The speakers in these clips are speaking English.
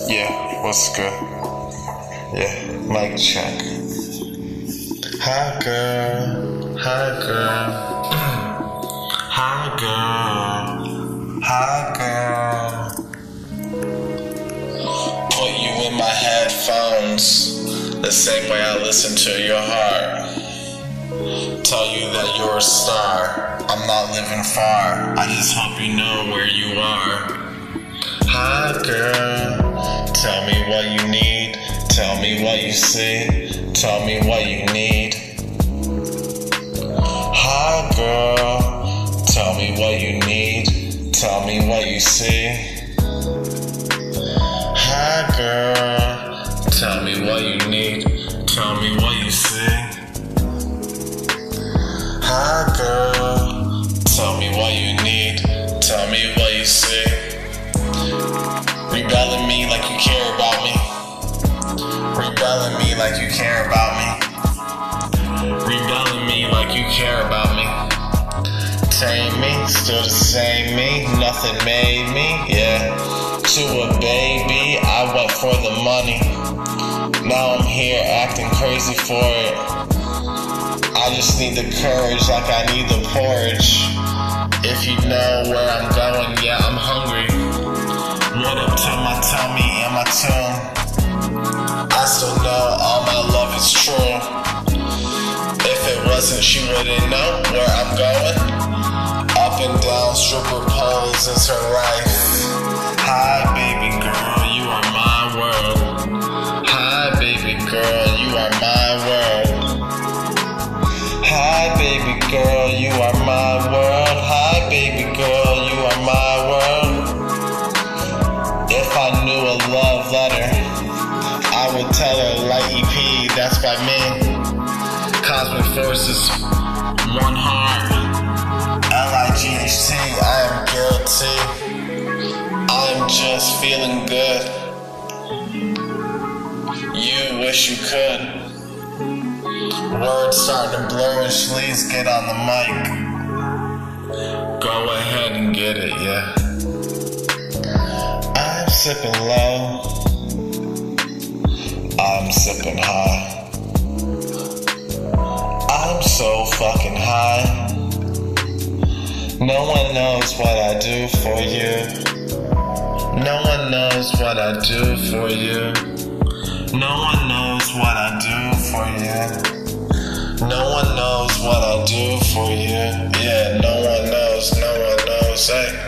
Yeah, what's good? Yeah, mic check. Hi girl, hi girl, hi girl, hi girl. Put you in my headphones, the same way I listen to your heart. Tell you that you're a star, I'm not living far, I just hope you know where you are. Hi girl, tell me what you need, tell me what you see, tell me what you need. Hi girl, tell me what you need, tell me what you see. Hi girl, tell me what you need, tell me what you see. Hi girl, tell me what you need, tell me what you see. Rebelling me like you care about me. Rebelling me like you care about me. Rebelling me like you care about me. Tame me, still the same me. Nothing made me, yeah. To a baby, I went for the money. Now I'm here acting crazy for it. I just need the courage like I need the porridge. If you know where I'm going, yeah, I'm hungry. What up to my tummy and my tune? I still know all my love is true. If it wasn't, you wouldn't know where I'm going. Up and down stripper poles is her life. Hi baby girl, you are my world. Hi baby girl, you are my world. Hi baby girl, you are my world. Hi baby girl, you are my world. If I knew a love letter, I would tell her light EP, that's by me. Cosmic forces, one heart. L-I-G-H-T, I am guilty. I'm just feeling good. You wish you could. Words starting to blur and please get on the mic. Go ahead and get it, yeah. I'm sipping low, I'm sipping high. I'm so fucking high. No one knows what I do for you. No one knows what I do for you. No one knows what I do for you. No one knows what I do for you. Yeah, no one knows, hey.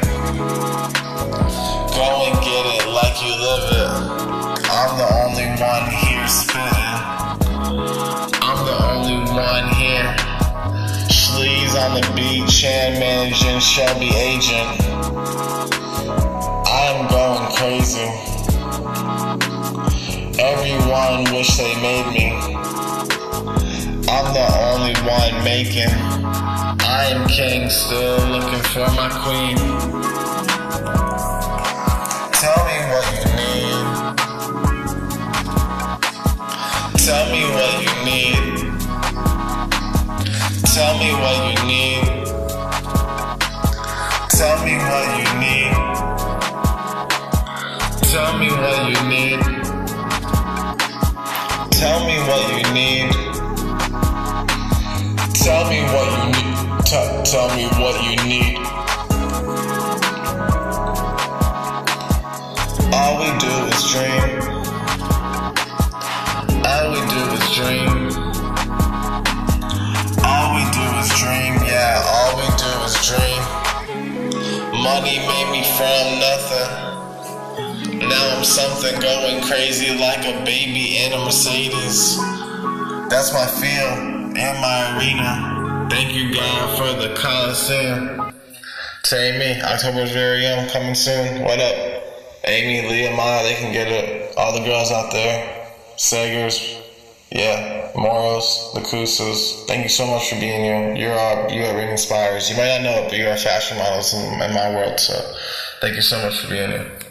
Go and get it like you live it. I'm the only one here spitting. I'm the only one here. Sleaze on the beach and managing Shelby agent. I'm going crazy. Everyone wish they made me. I'm the only one making. I am king, still looking for my queen. Tell me what you need. Tell me what you need. Tell me what you need. Tell me what you need. Tell me what you need. Tell me what you need. Tell me what you need. Tell me what you need. All we do is dream. All we do is dream. All we do is dream, yeah, all we do is dream. Money made me from nothing. Now I'm something going crazy like a baby in a Mercedes. That's my feel in my arena. Thank you God for the Coliseum. Say me, October's very young, coming soon. What up? Amy, Leah, Maya, they can get it. All the girls out there. Sagers, yeah, Moros, the Kusas. Thank you so much for being you. You are inspires. You might not know it, but you are fashion models in my world. So thank you so much for being you.